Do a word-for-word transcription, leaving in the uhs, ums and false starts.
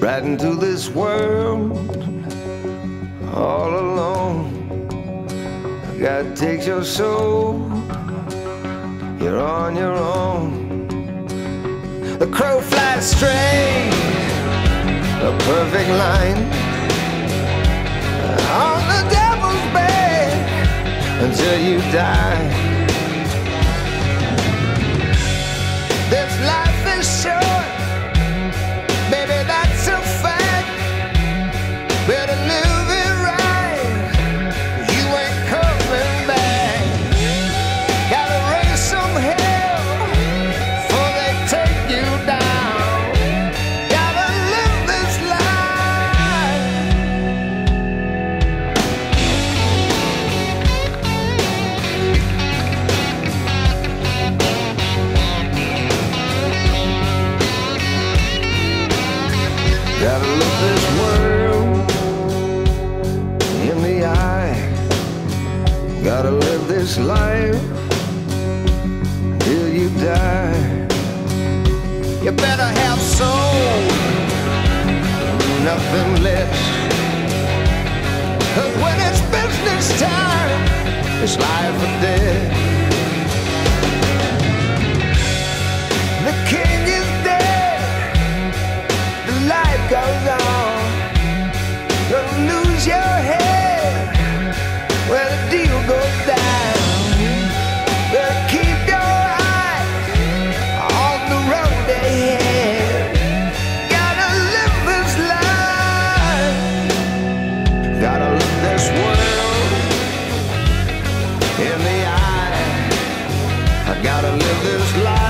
right into this world all alone. God takes your soul, you're on your own. The crow flies straight, a perfect line, on the devil's back until you die. This life is short, baby, that's a fact. Better live it right, you ain't coming back. Gotta raise some hell before they take you down. Gotta live this life. Gotta look this world in the eye. Gotta live this life till you die. You better have soul, nothing less. 'Cause when it's business time, it's life or death. The king is dead, the life goes on. Gonna lose your head when the deal goes down. Better keep your eye on the road ahead. Gotta live this life. Gotta look this world in the eye. I gotta live this life.